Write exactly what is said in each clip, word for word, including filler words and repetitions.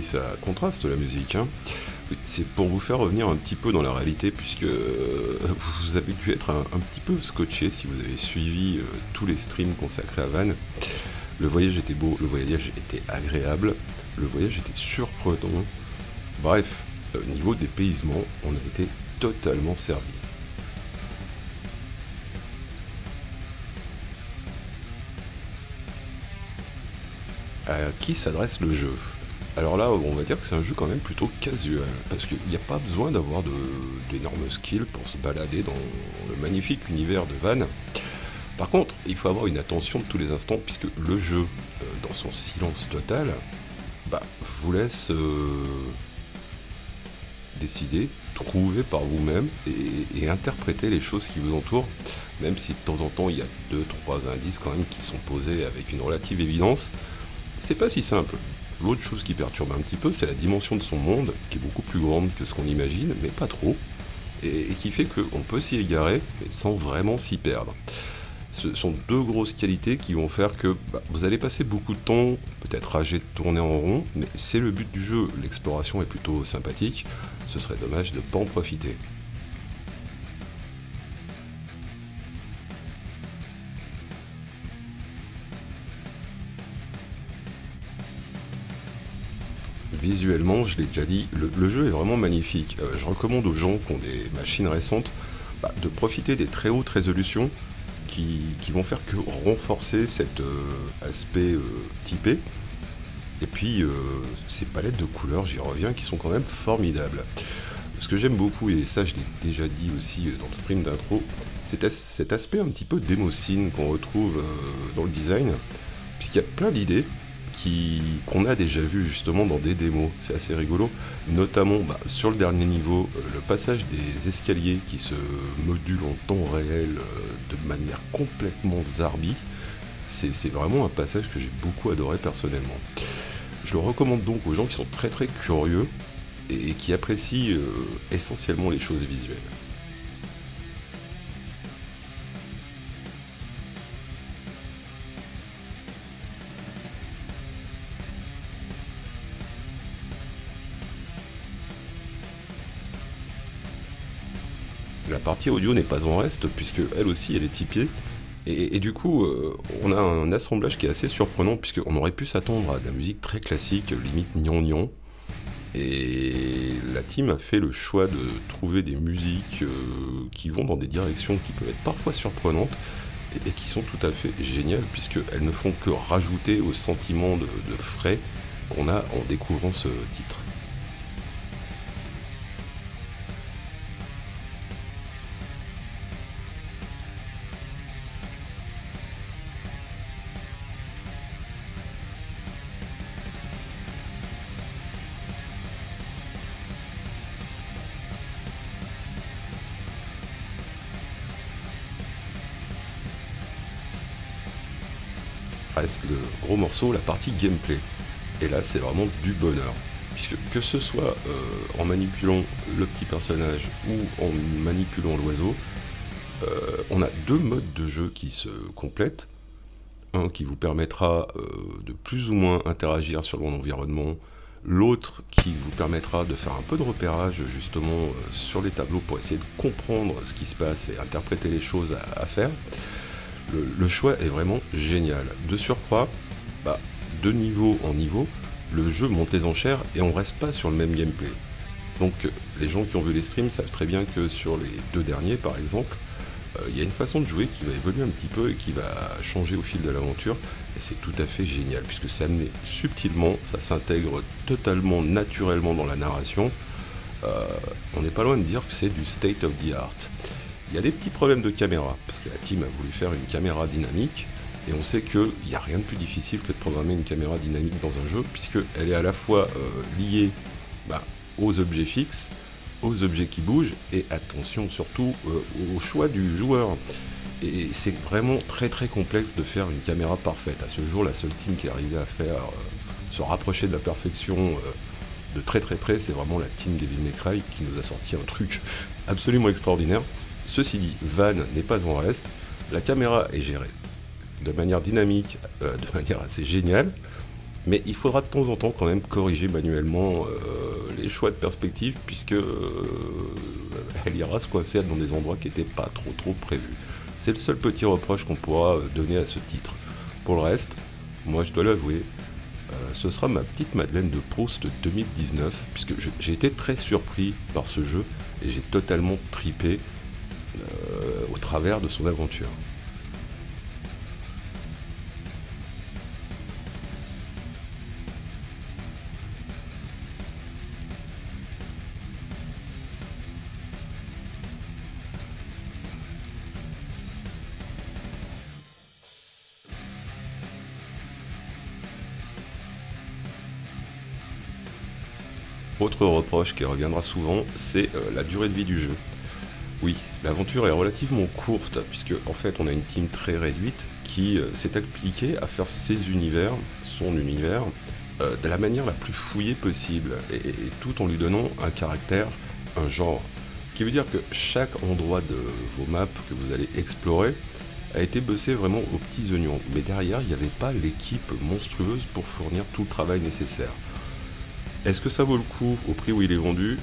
ça contraste la musique, hein. C'est pour vous faire revenir un petit peu dans la réalité, puisque euh, vous avez dû être un, un petit peu scotché si vous avez suivi euh, tous les streams consacrés à Vannes. Le voyage était beau, le voyage était agréable, le voyage était surprenant. Bref, euh, niveau dépaysement, on a été totalement servi. À qui s'adresse le jeu? Alors là, on va dire que c'est un jeu quand même plutôt casual, parce qu'il n'y a pas besoin d'avoir d'énormes skills pour se balader dans le magnifique univers de Vannes. Par contre, il faut avoir une attention de tous les instants, puisque le jeu, euh, dans son silence total, bah, vous laisse euh, décider, trouver par vous-même et, et interpréter les choses qui vous entourent, même si de temps en temps il y a deux trois indices quand même qui sont posés avec une relative évidence. C'est pas si simple. L'autre chose qui perturbe un petit peu, c'est la dimension de son monde, qui est beaucoup plus grande que ce qu'on imagine, mais pas trop, et, et qui fait qu'on peut s'y égarer, mais sans vraiment s'y perdre. Ce sont deux grosses qualités qui vont faire que bah, vous allez passer beaucoup de temps, peut-être âgé de tourner en rond, mais c'est le but du jeu, l'exploration est plutôt sympathique, ce serait dommage de ne pas en profiter. Visuellement, je l'ai déjà dit, le, le jeu est vraiment magnifique. Euh, je recommande aux gens qui ont des machines récentes bah, de profiter des très hautes résolutions qui, qui vont faire que renforcer cet euh, aspect euh, typé. Et puis, euh, ces palettes de couleurs, j'y reviens, qui sont quand même formidables. Ce que j'aime beaucoup, et ça je l'ai déjà dit aussi dans le stream d'intro, c'est cet aspect un petit peu d'émocine qu'on retrouve euh, dans le design, puisqu'il y a plein d'idées qu'on a déjà vu justement dans des démos, c'est assez rigolo, notamment bah, sur le dernier niveau, euh, le passage des escaliers qui se modulent en temps réel euh, de manière complètement zarbi, c'est vraiment un passage que j'ai beaucoup adoré personnellement. Je le recommande donc aux gens qui sont très très curieux et, et qui apprécient euh, essentiellement les choses visuelles. La partie audio n'est pas en reste, puisque elle aussi elle est typée, et, et du coup euh, on a un assemblage qui est assez surprenant, puisqu'on aurait pu s'attendre à de la musique très classique, limite gnangnan, et la team a fait le choix de trouver des musiques euh, qui vont dans des directions qui peuvent être parfois surprenantes, et, et qui sont tout à fait géniales, puisqu'elles ne font que rajouter au sentiment de, de frais qu'on a en découvrant ce titre. Reste le gros morceau, la partie gameplay. Et là, c'est vraiment du bonheur. Puisque que ce soit euh, en manipulant le petit personnage ou en manipulant l'oiseau, euh, on a deux modes de jeu qui se complètent. Un qui vous permettra euh, de plus ou moins interagir sur l'environnement, l'autre qui vous permettra de faire un peu de repérage justement euh, sur les tableaux pour essayer de comprendre ce qui se passe et interpréter les choses à, à faire. Le, le choix est vraiment génial. De surcroît, bah, de niveau en niveau, le jeu monte les enchères et on reste pas sur le même gameplay. Donc les gens qui ont vu les streams savent très bien que sur les deux derniers par exemple, il euh, y a une façon de jouer qui va évoluer un petit peu et qui va changer au fil de l'aventure, et c'est tout à fait génial puisque c'est amené subtilement, ça s'intègre totalement naturellement dans la narration. Euh, on n'est pas loin de dire que c'est du state of the art. Il y a des petits problèmes de caméra, parce que la team a voulu faire une caméra dynamique, et on sait qu'il n'y a rien de plus difficile que de programmer une caméra dynamique dans un jeu, puisqu'elle est à la fois euh, liée bah, aux objets fixes, aux objets qui bougent, et attention surtout euh, au choix du joueur. Et c'est vraiment très très complexe de faire une caméra parfaite. À ce jour, la seule team qui est arrivée à faire euh, se rapprocher de la perfection euh, de très très près, c'est vraiment la team Devil May Cry qui nous a sorti un truc absolument extraordinaire. Ceci dit, Vannes n'est pas en reste, la caméra est gérée de manière dynamique, euh, de manière assez géniale, Mais il faudra de temps en temps quand même corriger manuellement euh, les choix de perspective, puisque euh, elle ira se coincer dans des endroits qui n'étaient pas trop trop prévus. C'est le seul petit reproche qu'on pourra donner à ce titre. Pour le reste, moi je dois l'avouer, euh, ce sera ma petite Madeleine de Proust deux mille dix-neuf, puisque j'ai été très surpris par ce jeu et j'ai totalement tripé euh, au travers de son aventure. Autre reproche qui reviendra souvent, c'est euh, la durée de vie du jeu. Oui, l'aventure est relativement courte, puisque en fait on a une team très réduite qui euh, s'est appliquée à faire ses univers, son univers, euh, de la manière la plus fouillée possible, et, et, et tout en lui donnant un caractère, un genre. Ce qui veut dire que chaque endroit de vos maps que vous allez explorer a été bossé vraiment aux petits oignons, mais derrière il n'y avait pas l'équipe monstrueuse pour fournir tout le travail nécessaire. Est-ce que ça vaut le coup, au prix où il est vendu,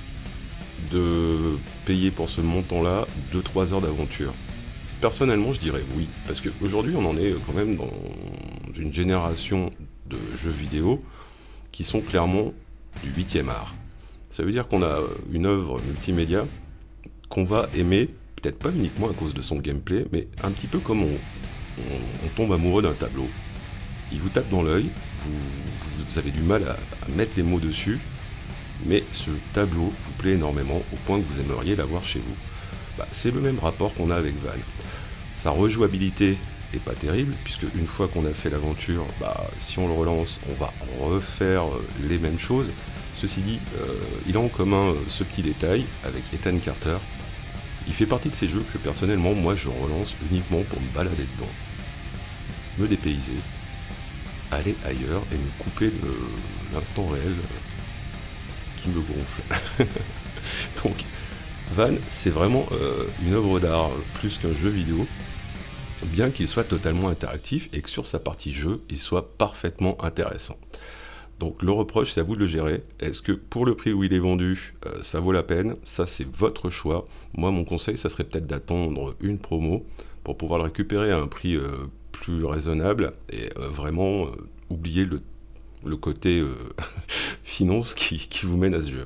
de payer pour ce montant-là deux trois heures d'aventure? Personnellement, je dirais oui, parce qu'aujourd'hui, on en est quand même dans une génération de jeux vidéo qui sont clairement du huitième art. Ça veut dire qu'on a une œuvre multimédia qu'on va aimer, peut-être pas uniquement à cause de son gameplay, mais un petit peu comme on, on, on tombe amoureux d'un tableau. Il vous tape dans l'œil, vous, vous avez du mal à, à mettre les mots dessus, mais ce tableau vous plaît énormément au point que vous aimeriez l'avoir chez vous. Bah, c'est le même rapport qu'on a avec Val. Sa rejouabilité est pas terrible, puisque une fois qu'on a fait l'aventure, bah, si on le relance, on va refaire les mêmes choses. Ceci dit, euh, il a en commun euh, ce petit détail avec Ethan Carter. Il fait partie de ces jeux que personnellement, moi, je relance uniquement pour me balader dedans, me dépayser, aller ailleurs et me couper l'instant réel qui me gonfle. Donc Van, c'est vraiment euh, une œuvre d'art plus qu'un jeu vidéo, bien qu'il soit totalement interactif et que sur sa partie jeu, il soit parfaitement intéressant. Donc le reproche, c'est à vous de le gérer. Est-ce que pour le prix où il est vendu, euh, ça vaut la peine? Ça, c'est votre choix. Moi, mon conseil, ça serait peut-être d'attendre une promo pour pouvoir le récupérer à un prix euh, plus raisonnable et euh, vraiment euh, oublier le, le côté euh, finance qui, qui vous mène à ce jeu.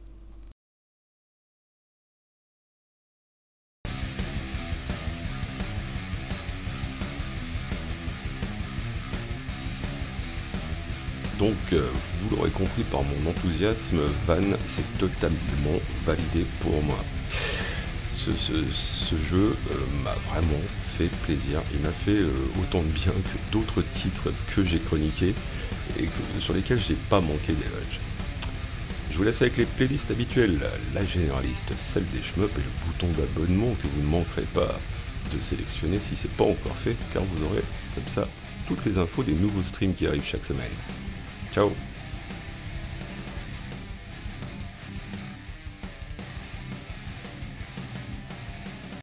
Donc, euh, vous l'aurez compris par mon enthousiasme, Van, c'est totalement validé pour moi. Ce, ce, ce jeu euh, m'a vraiment fait plaisir. Il m'a fait euh, autant de bien que d'autres titres que j'ai chroniqués et que, sur lesquels j'ai pas manqué d'éloges. Je vous laisse avec les playlists habituelles, la généraliste, celle des shmups et le bouton d'abonnement que vous ne manquerez pas de sélectionner si c'est pas encore fait, car vous aurez comme ça toutes les infos des nouveaux streams qui arrivent chaque semaine. Ciao.